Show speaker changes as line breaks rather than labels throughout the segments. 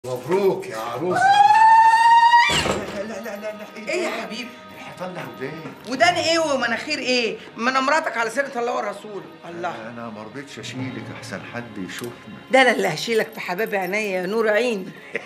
مبروك يا عروس.
لا لا لا لا
ايه يا حبيبي؟
هطلع ودان.
ودان ايه ومناخير ايه؟ ما انا مراتك على سيره الله والرسول. الله،
انا ما رضيتش اشيلك احسن حد يشوفنا.
ده انا اللي هشيلك في حباب عينيا يا نور عيني.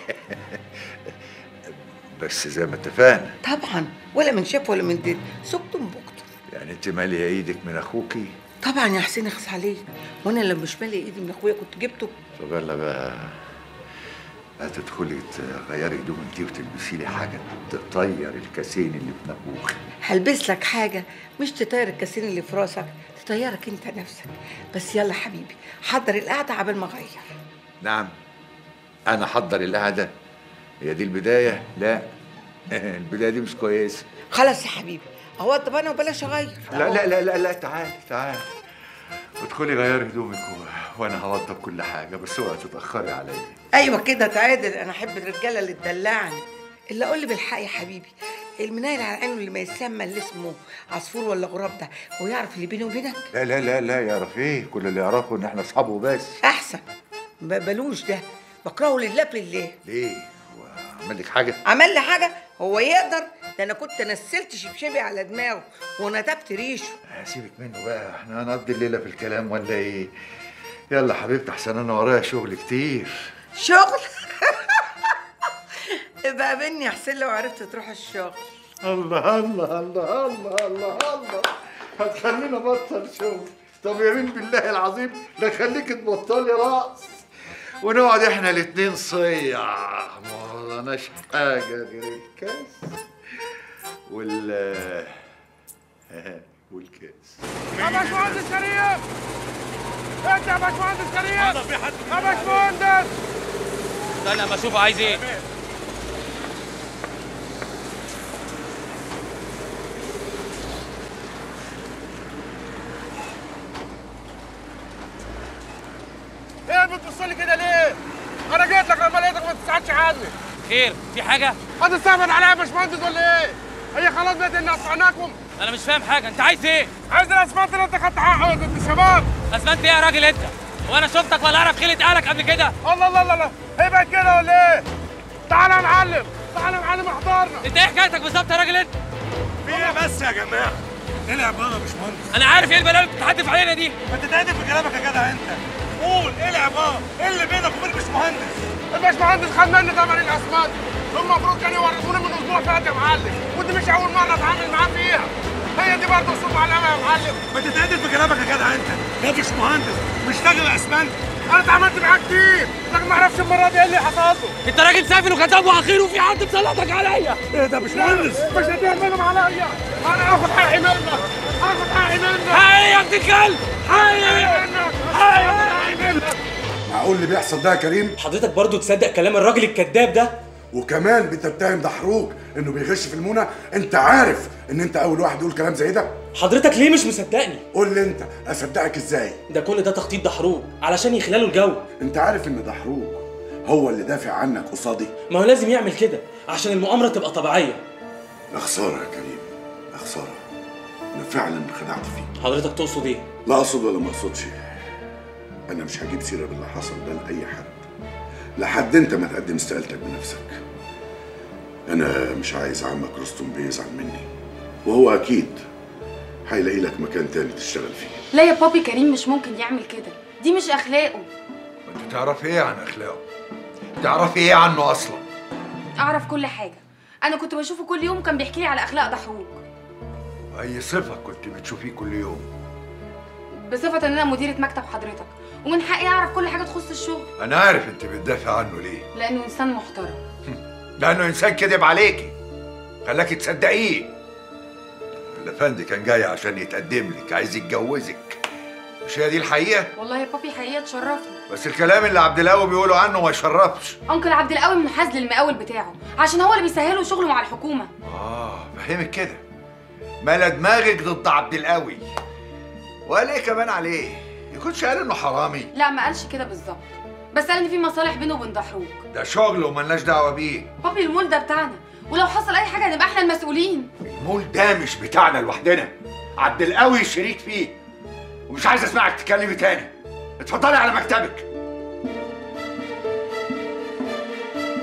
بس زي ما اتفقنا.
طبعا، ولا من شاف ولا من دير، سكتم بكتم.
يعني انت ماليه ايدك من اخوكي؟
طبعا يا حسين، اخص عليك، وانا لو مش مالي ايدي من اخويا كنت جبته.
طب يلا بقى هتدخلي تغيري هدوم انتي وتلبسي لي حاجه تطير الكاسين اللي في نافوخي.
هلبس لك حاجه مش تطير الكاسين اللي في راسك، تطيرك انت نفسك. بس يلا حبيبي، حضر القعده عبال ما اغير.
نعم، انا احضر القعده؟ هي دي البدايه؟ لا البدايه دي مش كويسه.
خلاص يا حبيبي، اوضب انا وبلاش اغير.
لا لا لا لا لا، تعالي تعالي ادخلي غيري هدومك وانا هوضب كل حاجه، بس اوعي تتاخري عليا.
ايوه كده تعادل، انا احب الرجاله اللي تدلعني. الا قول لي بالحق يا حبيبي، المنايل على عينه اللي ما يسمى اللي اسمه عصفور ولا غراب ده، هو يعرف اللي بيني وبينك؟
لا لا لا لا، يعرف ايه؟ كل اللي يعرفه ان احنا اصحابه بس.
احسن، ما بقبلوش ده، بكرهه لله في لله.
ليه؟ هو عمل لك حاجه؟
عمل لي حاجه؟ هو يقدر؟ ده انا كنت نسلت شبشبي على دماغه ونتبت ريشه.
سيبك منه بقى، احنا هنقضي الليله في الكلام ولا ايه؟ يلا حبيبتي، احسن انا ورايا شغل كتير.
شغل؟ ابقى بيني يا حسين لو عرفت تروح الشغل.
الله الله الله الله الله الله، هتخلينا بطل شغل؟ طب يمين بالله العظيم لا خليك تبطلي رقص ونقعد احنا الاتنين صيع، ما وراناش حاجه غير الكاس والكاس.
يا باشمهندس كريم، انت يا باشمهندس كريم، يا باشمهندس
استنى اما اشوف عايز ايه.
ايه بتبص لي كده ليه؟ انا جيت لك لما لقيتك ما تساعدش عني.
خير، في حاجه؟
هتستهبل عليا يا باشمهندس ولا ايه؟ هي خلاص بقت ان قطعناكم.
انا مش فاهم حاجه، انت عايز ايه؟
عايز الاسمنت اللي انت خدت حقه ضد الشباب.
اسمنت ايه يا راجل انت؟ وانا شفتك ولا اعرف خيلة اهلك قبل كده؟
الله الله الله الله، هي بقت كده ولا ايه؟ تعالى يا معلم، تعالى يا معلم احضرنا.
انت ايه حكايتك بالظبط يا راجل انت؟
في ايه بس يا جماعه؟ العب بقى يا باشمهندس.
انا عارف ايه البلاوي اللي بتتحدف علينا دي.
ما تتهدف في كلامك يا جدع انت. قول العب ايه اللي بينك وبين الباشمهندس؟ الباشمهندس خد مني ثمن الاسمنت، المفروض كانوا يورثوني من اسبوع فات يا معلم، ودي مش اول مره اتعامل معاه فيها. هي دي برضه اسلوب علامه يا معلم. ما تتهدف في كلامك يا جدع انت، ده باشمهندس مش تاجر اسمنت. انا اتعاملت معاه كتير، لكن ما اعرفش المره دي ايه اللي حصل له.
انت راجل سافل وكذاب وعقير وفي حد مسلطك عليا.
ايه ده باشمهندس؟ مش هتعملهم عليا، انا هاخد حقي منك، هاخد حقي منك.
حقي يا ابن الكلب، حقي
منك، حقي منك.
معقول اللي بيحصل ده يا كريم؟
حضرتك برضو تصدق كلام الراجل الكذاب ده؟
وكمان بتتهم دحروج انه بيغش في المونه؟ انت عارف ان انت اول واحد يقول كلام زي ده؟
حضرتك ليه مش مصدقني؟
قول لي انت اصدقك ازاي؟
ده كل ده تخطيط دحروج علشان يخلالوا الجو.
انت عارف ان دحروج هو اللي دافع عنك قصادي؟
ما هو لازم يعمل كده عشان المؤامره تبقى طبيعيه.
يا خساره يا كريم، يا خساره، انا فعلا خدعت فيك.
حضرتك تقصد ايه؟
لا اقصد ولا ما اقصدش، انا مش هجيب سيره باللي حصل ده لاي حد لحد انت ما تقدم استقالتك بنفسك. انا مش عايز عمك رستم بيزعل مني، وهو اكيد هيلاقي لك مكان تاني تشتغل فيه.
لا يا بابي، كريم مش ممكن يعمل كده، دي مش اخلاقه.
انت تعرفي ايه عن اخلاقه؟ تعرفي ايه عنه اصلا؟
اعرف كل حاجه، انا كنت بشوفه كل يوم وكان بيحكي لي على اخلاق دحروج.
اي صفه كنت بتشوفيه كل يوم؟
بصفه ان انا مديره مكتب حضرتك ومن حقي اعرف كل حاجه تخص الشغل.
انا عارف انت بتدافع عنه ليه.
لانه انسان محترم.
لانه انسان كذب عليكي خلاكي تصدقيه. الافندي كان جاي عشان يتقدم لك، عايز يتجوزك، مش هي دي الحقيقه؟
والله يا بابي حقيقه تشرفني،
بس الكلام اللي عبد القوي بيقولوا عنه ما يشرفش.
انكل عبد القوي منحاز للمقاول بتاعه عشان هو اللي بيسهله شغله مع الحكومه.
فهمك كده، ملا دماغك ضد عبد القوي. وقال ايه كمان عليه؟ يكونش قال انه حرامي؟
لا ما قالش كده بالظبط، بس قال ان في مصالح بينه وبين دحروج.
ده شغل وملناش دعوه بيه.
بابي المول ده بتاعنا، ولو حصل اي حاجه هنبقى احنا المسؤولين.
المول ده مش بتاعنا لوحدنا، عبد القوي شريك فيه، ومش عايز اسمعك تتكلمي تاني. اتفضلي على مكتبك.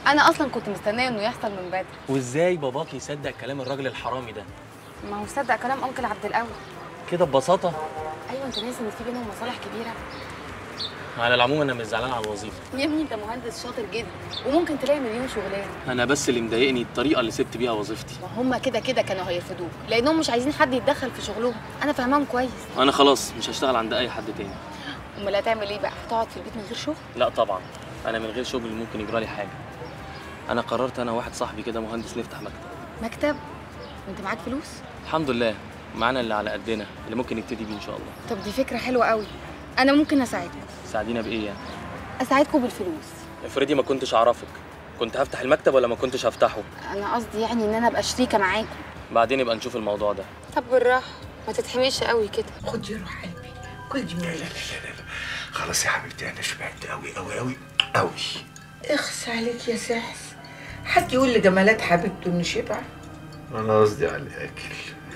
انا اصلا كنت مستنيه انه يحصل من بدري.
وازاي باباك يصدق كلام الراجل الحرامي ده؟
ما هو صدق كلام انكل عبد القوي.
كده ببساطه؟
ايوه انت ناسي ان في بينهم مصالح كبيره.
على العموم انا مش زعلان على الوظيفه
يا ابني انت مهندس شاطر جدا وممكن تلاقي مليون شغلانه.
انا بس اللي مضايقني الطريقه اللي سبت بيها وظيفتي.
وهم كده كده كانوا هيرفضوك لانهم مش عايزين حد يتدخل في شغلهم. انا فاهماهم كويس.
انا خلاص مش هشتغل عند اي حد تاني.
امال هتعمل ايه بقى؟ هتقعد في البيت من غير شغل؟
لا طبعا، انا من غير شغل ممكن يجرى لي حاجه. انا قررت انا وواحد صاحبي كده مهندس نفتح مكتب.
مكتب؟ وانت معاك فلوس؟
الحمد لله، معانا اللي على قدنا اللي ممكن نبتدي بيه ان شاء الله.
طب دي فكره حلوه قوي. انا ممكن اساعدكم.
ساعدينا بايه يعني؟
اساعدكم بالفلوس.
افرضي ما كنتش اعرفك، كنت هفتح المكتب ولا ما كنتش هفتحه؟
انا قصدي يعني ان انا ابقى شريكه معاكم.
بعدين يبقى نشوف الموضوع ده.
طب بالراحه ما تتحميش قوي كده.
خد يا روح قلبي، كل دي مني.
خلاص يا حبيبتي انا شبعت قوي قوي قوي قوي.
اخس عليك يا سحس، حد يقول لجمالات حبيبته انه شبع؟
انا قصدي على الاكل.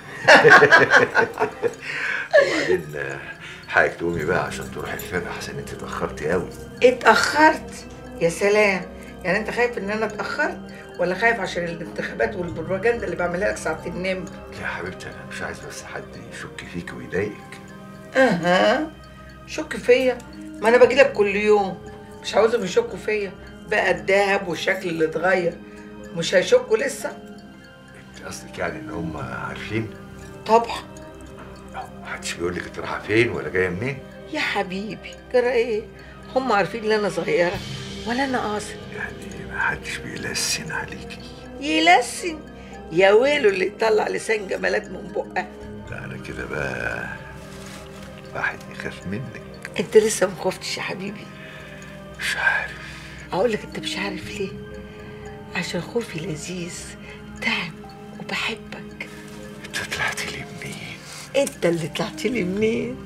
وبعدين حقك تقومي بقى عشان تروحي الفرح عشان انت اتاخرتي قوي.
اتأخرت؟ يا سلام، يعني انت خايف ان انا اتأخرت ولا خايف عشان الانتخابات والبروباجندا اللي بعملها لك ساعة النوم؟
لا يا حبيبتي انا مش عايز بس حد يشك فيك ويضايقك.
اها، شك فيا؟ ما انا باجي لك كل يوم، مش عاوزهم يشكوا فيا بقى. الدهب والشكل اللي اتغير مش هيشكوا لسه؟
انت قصدك يعني ان هم عارفين؟
طبعا.
محدش بيقول لك انت رايحه فين ولا جايه منين؟
يا حبيبي جرى ايه؟ هم عارفين ان انا صغيره ولا انا قاصد؟
يعني محدش بيلسن عليكي؟
يلسن؟ يا ويله اللي يطلع لسان جمالات من بقها.
لا انا كده بقى واحد يخاف منك.
انت لسه ما خفتش يا حبيبي؟
مش عارف.
اقول لك انت مش عارف ليه؟ عشان خوفي لذيذ تعب وبحبك.
انت طلعتي لي منين؟
انت اللي طلعت لي منين؟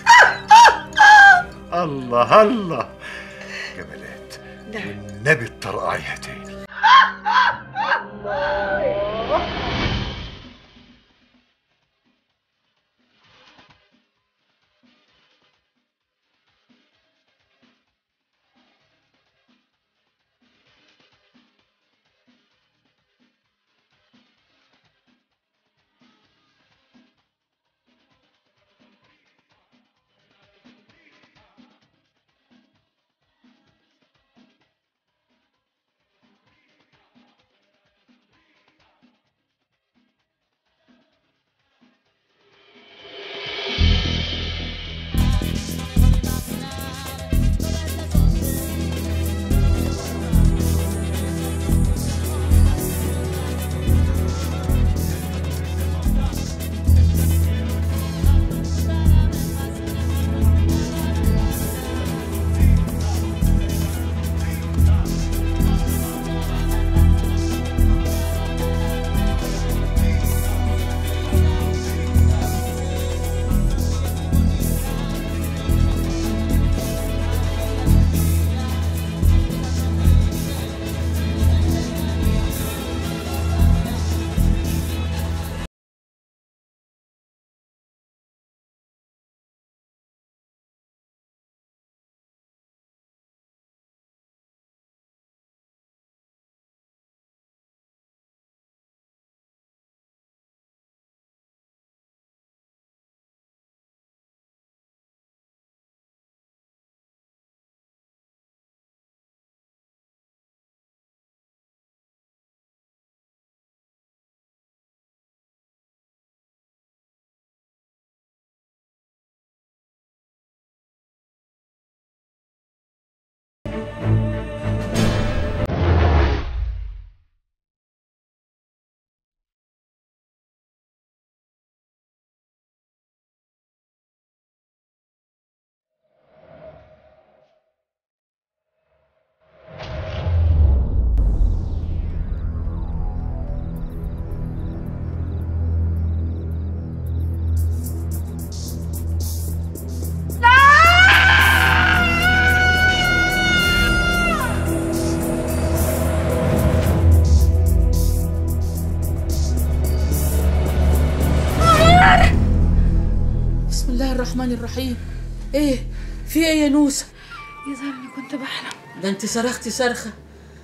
الله الله جمالات.
نعم.
والنبي تطرقعيها تاني.
الرحمن الرحيم. ايه في ايه يا نوسه؟
يا زهر انا كنت بحلم.
ده انت صرختي صرخه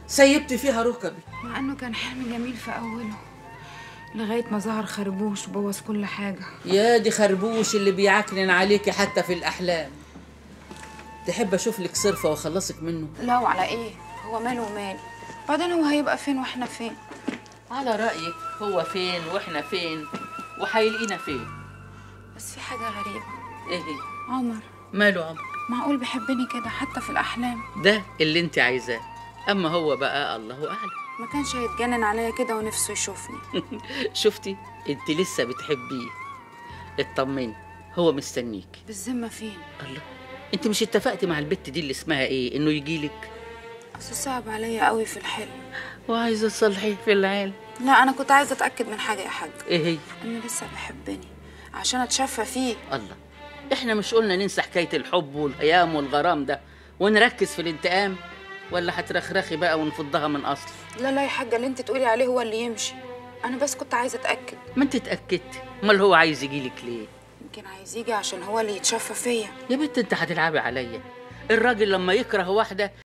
سيبت فيها ركبي.
مع انه كان حلم جميل في اوله لغايه ما ظهر خربوش وبوظ كل حاجه.
يا دي خربوش اللي بيعكنن عليكي حتى في الاحلام. تحب اشوف لك صرفه واخلصك منه؟
لا وعلى ايه؟ هو ماله ومالي؟ بعدين هو هيبقى فين واحنا فين؟
على رايك هو فين واحنا فين وهيلاقينا فين؟
بس في حاجه غريبه.
ايه هي؟
عمر.
ماله عمر؟
معقول بيحبني كده حتى في الاحلام؟
ده اللي انت عايزاه، اما هو بقى الله اعلم.
ما كانش هيتجنن عليا كده ونفسه يشوفني.
شفتي؟ انت لسه بتحبيه. اطمني، هو مستنيك.
بالذمه فين؟
الله، انت مش اتفقتي مع البت دي اللي اسمها ايه انه يجيلك؟
اصل صعب عليا قوي في الحلم.
وعايزه تصلحيه في العالم.
لا انا كنت عايزه اتاكد من حاجه يا حاج.
ايه هي؟
انه لسه بيحبني عشان اتشفى فيه.
الله، احنا مش قلنا ننسى حكايه الحب والهيام والغرام ده ونركز في الانتقام؟ ولا هترخرخي بقى ونفضها من اصل؟
لا لا يا حاجه، اللي انت تقولي عليه هو اللي يمشي. انا بس كنت عايزه اتاكد.
ما انت اتاكدتي، امال هو عايز يجيلك ليه؟
يمكن عايز يجي عشان هو اللي يتشفى فيا.
يا بنت انت هتلعبي عليا. الراجل لما يكره واحده